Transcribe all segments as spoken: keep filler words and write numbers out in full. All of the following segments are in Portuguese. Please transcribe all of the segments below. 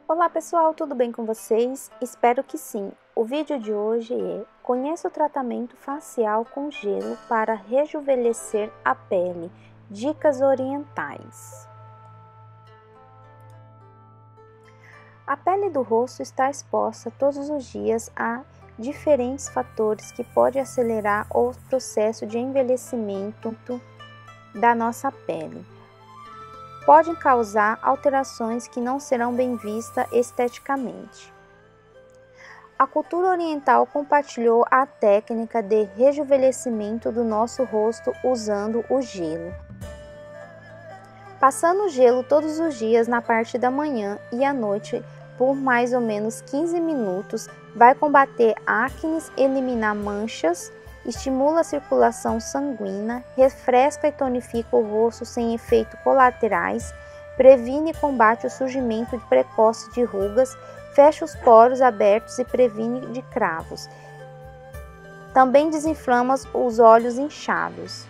Olá pessoal, tudo bem com vocês? Espero que sim. O vídeo de hoje é: conheça o tratamento facial com gelo para rejuvenescer a pele. Dicas orientais. A pele do rosto está exposta todos os dias a diferentes fatores que podem acelerar o processo de envelhecimento da nossa pele. Podem causar alterações que não serão bem vistas esteticamente. A cultura oriental compartilhou a técnica de rejuvenescimento do nosso rosto usando o gelo. Passando o gelo todos os dias na parte da manhã e à noite por mais ou menos quinze minutos vai combater acne, eliminar manchas, estimula a circulação sanguínea, refresca e tonifica o rosto sem efeitos colaterais, previne e combate o surgimento precoce de rugas, fecha os poros abertos e previne de cravos. Também desinflama os olhos inchados.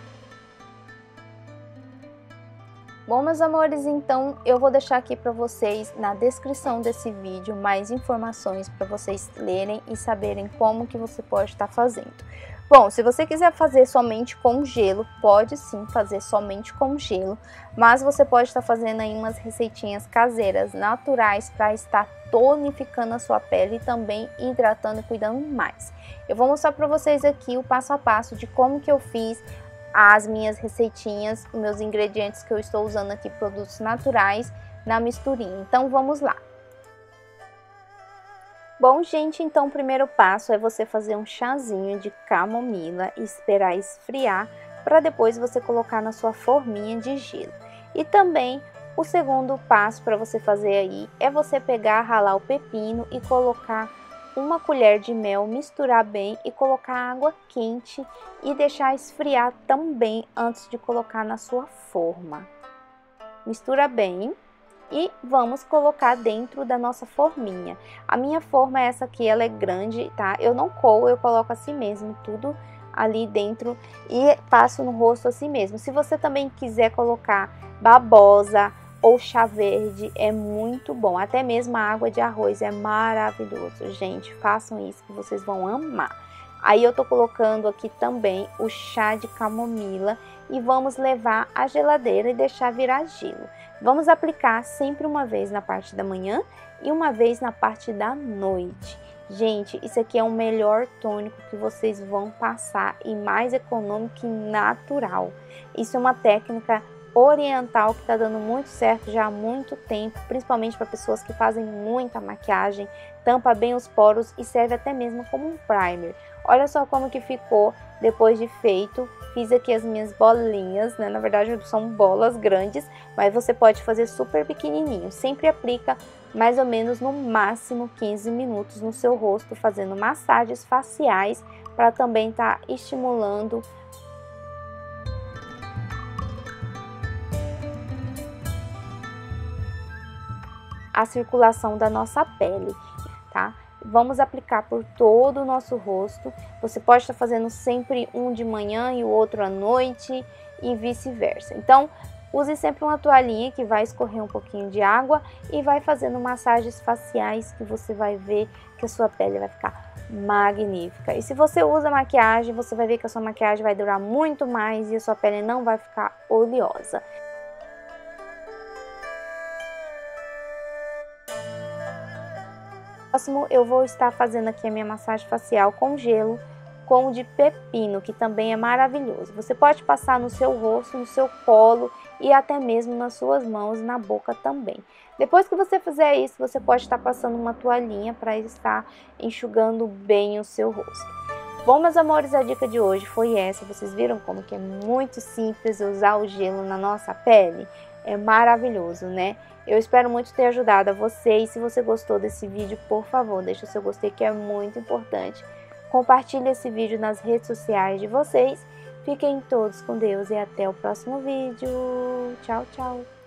Bom, meus amores, então eu vou deixar aqui para vocês na descrição desse vídeo mais informações para vocês lerem e saberem como que você pode estar fazendo. Bom, se você quiser fazer somente com gelo, pode sim fazer somente com gelo, mas você pode estar fazendo aí umas receitinhas caseiras, naturais, para estar tonificando a sua pele e também hidratando e cuidando mais. Eu vou mostrar para vocês aqui o passo a passo de como que eu fiz as minhas receitinhas, meus ingredientes que eu estou usando aqui, produtos naturais, na misturinha. Então vamos lá. Bom, gente, então o primeiro passo é você fazer um chazinho de camomila e esperar esfriar para depois você colocar na sua forminha de gelo. E também o segundo passo para você fazer aí é você pegar, ralar o pepino e colocar uma colher de mel, misturar bem e colocar água quente e deixar esfriar também antes de colocar na sua forma. Mistura bem. E vamos colocar dentro da nossa forminha. A minha forma é essa aqui, ela é grande, tá? Eu não coo, eu coloco assim mesmo, tudo ali dentro e passo no rosto assim mesmo. Se você também quiser colocar babosa ou chá verde, é muito bom. Até mesmo a água de arroz é maravilhoso. Gente, façam isso que vocês vão amar. Aí eu tô colocando aqui também o chá de camomila e vamos levar à geladeira e deixar virar gelo. Vamos aplicar sempre uma vez na parte da manhã e uma vez na parte da noite. Gente, isso aqui é o melhor tônico que vocês vão passar e mais econômico e natural. Isso é uma técnica oriental que está dando muito certo já há muito tempo, principalmente para pessoas que fazem muita maquiagem, tampa bem os poros e serve até mesmo como um primer. Olha só como que ficou depois de feito. Fiz aqui as minhas bolinhas, né? Na verdade são bolas grandes, mas você pode fazer super pequenininho. Sempre aplica mais ou menos no máximo quinze minutos no seu rosto, fazendo massagens faciais para também estar estimulando a circulação da nossa pele, tá? Vamos aplicar por todo o nosso rosto. Você pode estar fazendo sempre um de manhã e o outro à noite e vice-versa. Então, use sempre uma toalhinha que vai escorrer um pouquinho de água e vai fazendo massagens faciais que você vai ver que a sua pele vai ficar magnífica. E se você usa maquiagem, você vai ver que a sua maquiagem vai durar muito mais e a sua pele não vai ficar oleosa. Próximo, eu vou estar fazendo aqui a minha massagem facial com gelo, com o de pepino, que também é maravilhoso. Você pode passar no seu rosto, no seu colo e até mesmo nas suas mãos, na boca também. Depois que você fizer isso, você pode estar passando uma toalhinha para estar enxugando bem o seu rosto. Bom, meus amores, a dica de hoje foi essa. Vocês viram como que é muito simples usar o gelo na nossa pele? É maravilhoso, né? Eu espero muito ter ajudado a você e se você gostou desse vídeo, por favor, deixa o seu gostei que é muito importante. Compartilhe esse vídeo nas redes sociais de vocês. Fiquem todos com Deus e até o próximo vídeo. Tchau, tchau!